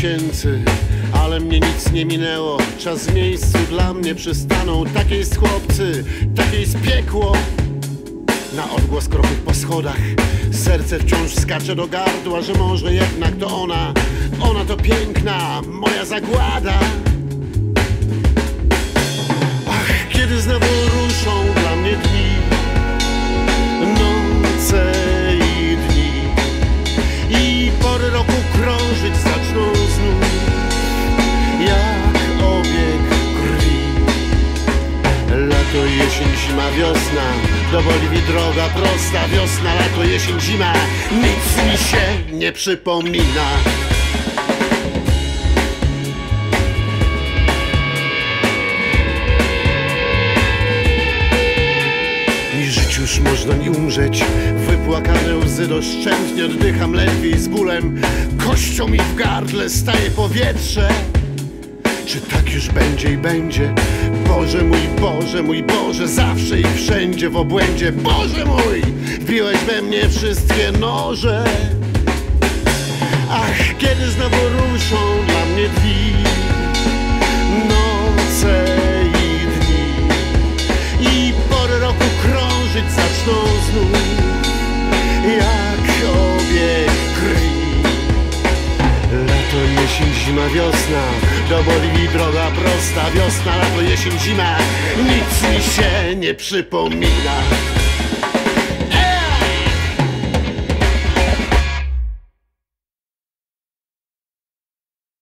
miesięcy, ale mnie nic nie minęło. Czas w miejscu dla mnie przystanął. Takie jest chłopcy, takie jest piekło. Na odgłos kroków po schodach serce wciąż skacze do gardła, że może jednak to ona to piękna, moja zagłada. Ach, kiedy znowu ruszą dla mnie dni, noce i dni, i pory roku krążyć zaczną znów jak obieg krwi. Lato, jesień, zima, wiosna, do Boliwii droga prosta. Wiosna, lato, jesień, zima, nic mi się nie przypomina. I żyć już można mi umrzeć, wypłakane łzy doszczętnie oddycham lepiej z bólem. Kością mi w gardle staje powietrze. Czy tak już będzie i będzie? Boże mój Boże, zawsze i wszędzie w obłędzie. Boże mój, wbiłeś we mnie wszystkie noże. Ach, kiedy znowu ruszą dla mnie dni, noce i dni, i pory roku krążyć zaczną znów jak obieg krwi. Lato, jesień, zima, wiosna, do Boliwii droga prosta. Wiosna, lato, jesień, zima, nic mi się nie przypomina.